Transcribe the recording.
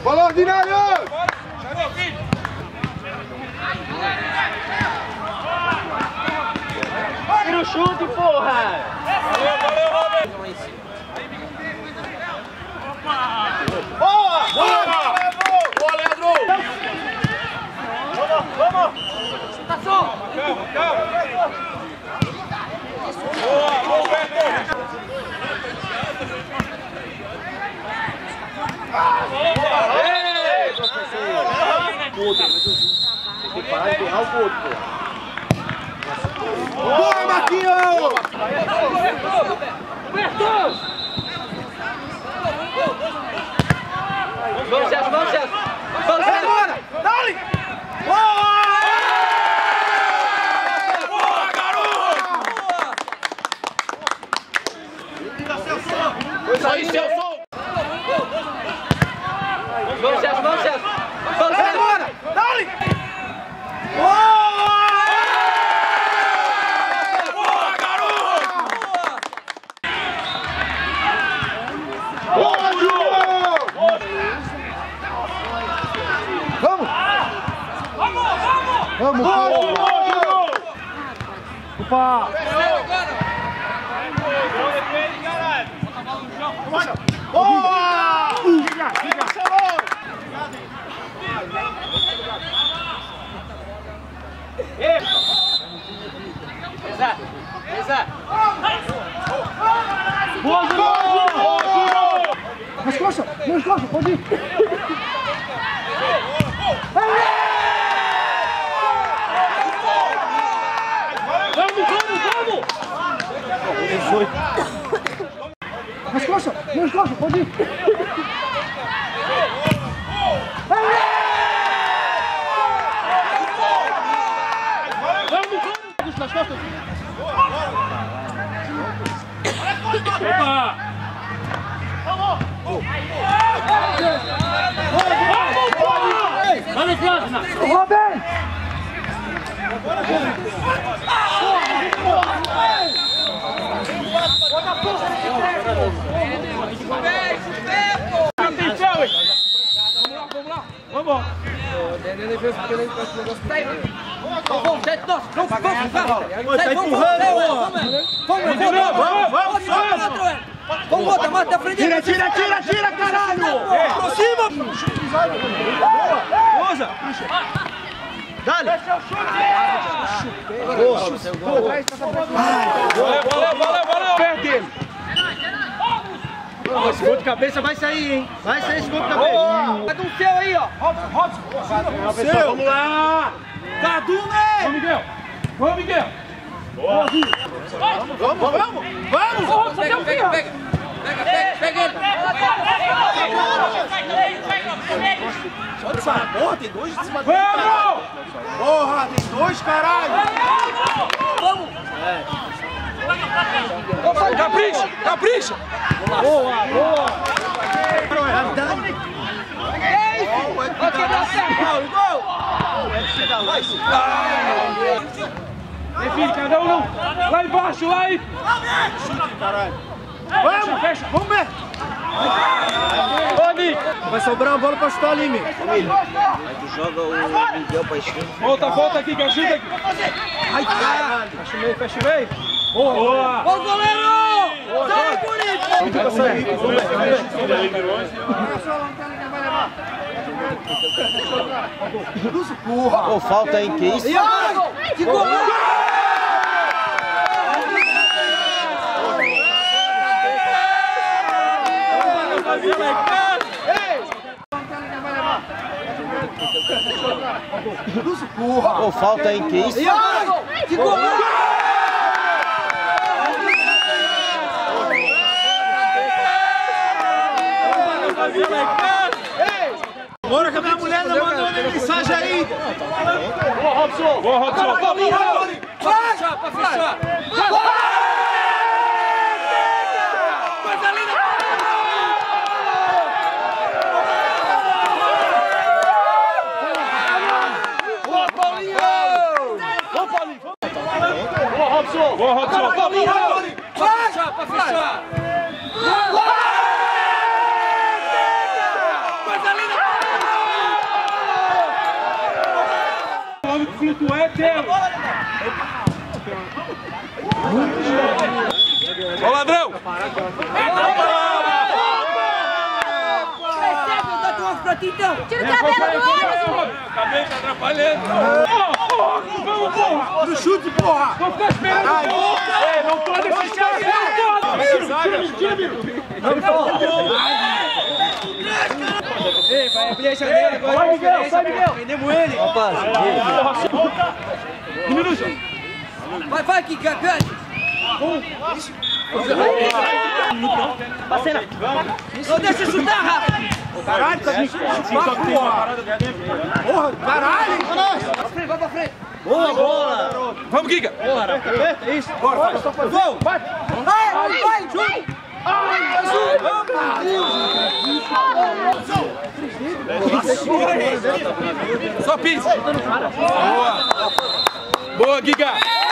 Bola ordinário! Tira o chute, porra! Valeu, Robert! Boa! Boa! Boa, Leandro! Vamos! Tá só! Calma! Boa, Roberto! Ei, professor! Tem que parar de empurrar o outro, pô. Boa, Marquinhos! Roberto! Vamos, Celso! Vamos, Celso! Dale! Boa! Boa, garoto! Isso aí, Celso! Vamos, Celso! Vamos, Celso! Vamos, Celso! Dale! Boa! Boa, garoto! Boa, Júnior! Vamos! Vamos, Boa, pô! Júnior! Opa! Boa! Fica! Exato! Boa, Júnior! Nas costas, pode ir! Vamos! Nas costas, pode ir! Vamos! Nas costas! Opa! Vamos, Flávio! Robin! Vamos! Vamos, mata a frente! Tira, caralho! Aproxima! Rosa! Dale! Valeu! Perde ele! Esse gol de cabeça vai sair, hein? Vai sair esse gol de cabeça! Vai do seu aí, ó! Seu! Vamos lá! Cadu, né? Vamos, Miguel! Boa! Vamos! Pega ele! Só de cima. Porra, tem dois de cima. Vamos! Porra, tem dois, caralho! Capricha! Boa! Define, cada um! Lá embaixo, lá aí! Chute, caralho! Vamos! Fecha! Vamos ver! Ô, Nico! Vai sobrar uma bola pra chutar ali, meu. Aí tu joga o Miguel pra esquerda. Volta aqui, que ajuda aqui! Ai, caralho! Fecha o meio! Boa! Ô, goleiro! Sai, Corinthians! Porra! Pô, falta aí, que isso? Que gol! Porra! Pô, falta aí, que isso? Que gol! Bora que a minha mulher não mandou mensagem aí! Boa, Robson! Pra fechar! Coisa linda! Boa, Paulinho! Boa, Robson! Pra fechar! Coisa linda! Ó, ladrão! Tira o cabelo do olho! Acabei te atrapalhando! Vamos, porra! No chute, porra! Vou ficar esperando! Não pode deixar! Tira, Miro! Ei, vai abrir a janela agora! Vai, Miguel! Sai, Miguel! Prendemos ele! Diminui! Vai, Kika, grande! Não deixa chutar, Rafa! Caralho, tá me chutando, porra! Porra, caralho! Vai pra frente! Boa bola! Vamos, Giga! Isso, bora! Gol! Vai! Só pisa! Boa! Boa, Giga!